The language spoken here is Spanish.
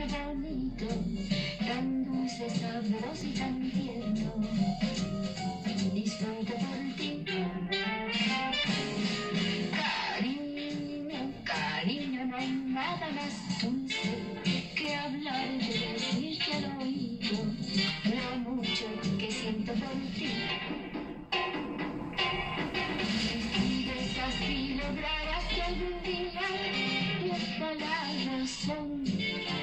bonito, tan dulce, sabroso y tan tierno. Disfruto por ti. Cariño, cariño, no hay nada más dulce que hablar de decirte al oído lo mucho que siento por ti. Si ves así lograrás que algún día pierda la razón.